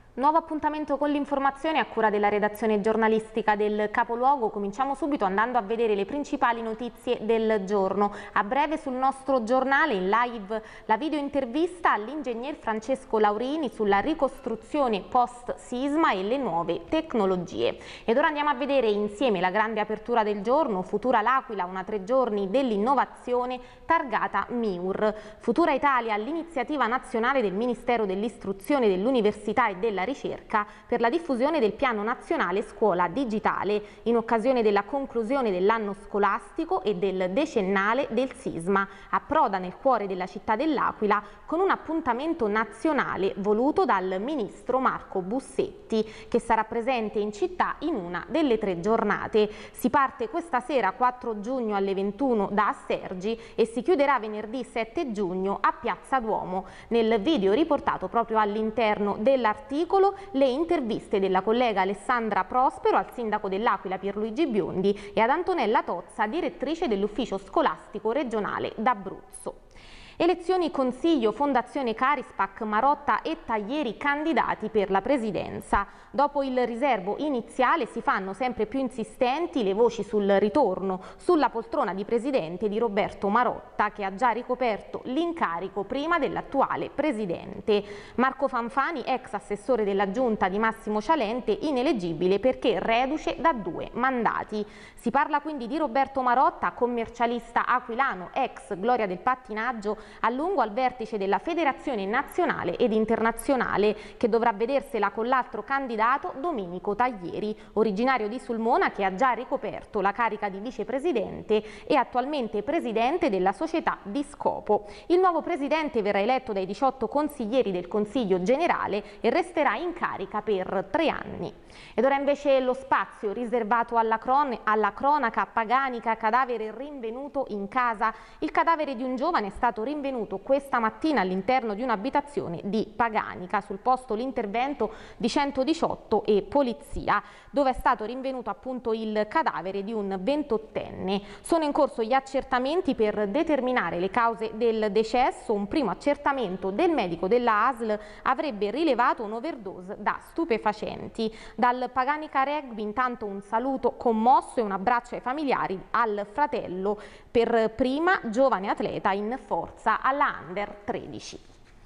Nuovo appuntamento con l'informazione a cura della redazione giornalistica del Capoluogo. Cominciamo subito andando a vedere le principali notizie del giorno. A breve sul nostro giornale in live la video intervista all'ingegner Francesco Laurini sulla ricostruzione post-sisma e le nuove tecnologie. Ed ora andiamo a vedere insieme la grande apertura del giorno, Futura l'Aquila, una 3 giorni dell'innovazione targata MIUR. Futura Italia, l'iniziativa nazionale del Ministero dell'Istruzione, dell'Università e della Ricerca per la diffusione del Piano Nazionale Scuola Digitale in occasione della conclusione dell'anno scolastico e del decennale del sisma. Approda nel cuore della città dell'Aquila con un appuntamento nazionale voluto dal ministro Marco Bussetti, che sarà presente in città in una delle 3 giornate. Si parte questa sera 4 giugno alle 21 da Assergi e si chiuderà venerdì 7 giugno a Piazza Duomo. Nel video riportato proprio all'interno dell'articolo le interviste della collega Alessandra Prospero al sindaco dell'Aquila Pierluigi Biondi e ad Antonella Tozza, direttrice dell'ufficio scolastico regionale d'Abruzzo. Elezioni Consiglio, Fondazione Carispac, Marotta e Taglieri candidati per la presidenza. Dopo il riservo iniziale si fanno sempre più insistenti le voci sul ritorno sulla poltrona di presidente di Roberto Marotta, che ha già ricoperto l'incarico prima dell'attuale presidente. Marco Fanfani, ex assessore della giunta di Massimo Cialente, ineleggibile perché reduce da 2 mandati. Si parla quindi di Roberto Marotta, commercialista aquilano, ex gloria del pattinaggio, a lungo al vertice della Federazione Nazionale ed Internazionale, che dovrà vedersela con l'altro candidato Domenico Taglieri, originario di Sulmona, che ha già ricoperto la carica di vicepresidente e attualmente presidente della società di Scopo. Il nuovo presidente verrà eletto dai 18 consiglieri del Consiglio generale e resterà in carica per 3 anni. Ed ora invece lo spazio riservato alla cronaca paganica, cadavere rinvenuto in casa. Il cadavere di un giovane è stato rinvenuto questa mattina all'interno di un'abitazione di Paganica. Sul posto l'intervento di 118 e polizia, dove è stato rinvenuto appunto il cadavere di un 28enne. Sono in corso gli accertamenti per determinare le cause del decesso. Un primo accertamento del medico della ASL avrebbe rilevato un'overdose da stupefacenti. Dal Paganica Rugby intanto un saluto commosso e un abbraccio ai familiari, al fratello, per prima giovane atleta in forza alla Under 13.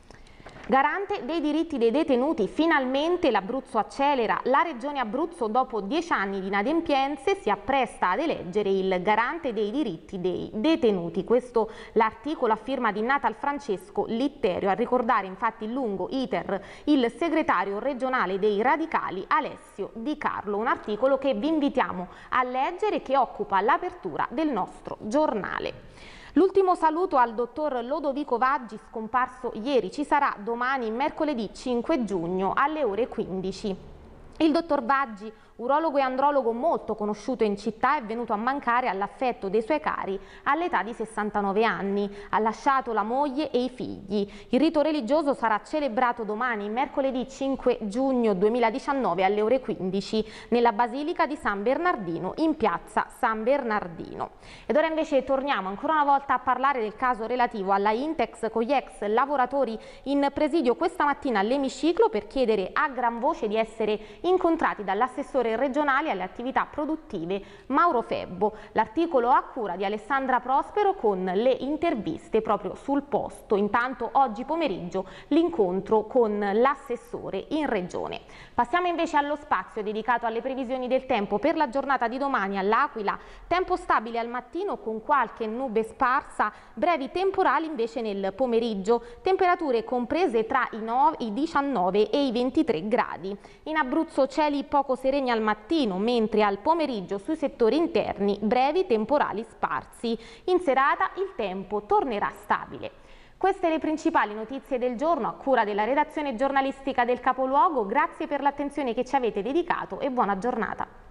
Garante dei diritti dei detenuti, finalmente l'Abruzzo accelera. La Regione Abruzzo, dopo 10 anni di inadempienze, si appresta ad eleggere il garante dei diritti dei detenuti. Questo l'articolo a firma di Natal Francesco Litterio, a ricordare infatti il lungo iter il segretario regionale dei Radicali Alessio Di Carlo. Un articolo che vi invitiamo a leggere, che occupa l'apertura del nostro giornale. L'ultimo saluto al dottor Lodovico Vaggi, scomparso ieri. Ci sarà domani, mercoledì 5 giugno, alle ore 15. Il dottor Vaggi, urologo e andrologo molto conosciuto in città, è venuto a mancare all'affetto dei suoi cari all'età di 69 anni. Ha lasciato la moglie e i figli. Il rito religioso sarà celebrato domani, mercoledì 5 giugno 2019, alle ore 15, nella Basilica di San Bernardino, in piazza San Bernardino. Ed ora invece torniamo ancora una volta a parlare del caso relativo alla Intex, con gli ex lavoratori in presidio questa mattina all'emiciclo per chiedere a gran voce di essere incontrati dall'assessore regionale alle attività produttive Mauro Febbo. L'articolo a cura di Alessandra Prospero con le interviste proprio sul posto. Intanto oggi pomeriggio l'incontro con l'assessore in regione. Passiamo invece allo spazio dedicato alle previsioni del tempo per la giornata di domani all'Aquila. Tempo stabile al mattino con qualche nube sparsa, brevi temporali invece nel pomeriggio, temperature comprese tra i 19 e i 23 gradi. In Abruzzo cieli poco sereni al mattino, mentre al pomeriggio sui settori interni brevi temporali sparsi. In serata il tempo tornerà stabile. Queste le principali notizie del giorno a cura della redazione giornalistica del Capoluogo. Grazie per l'attenzione che ci avete dedicato e buona giornata.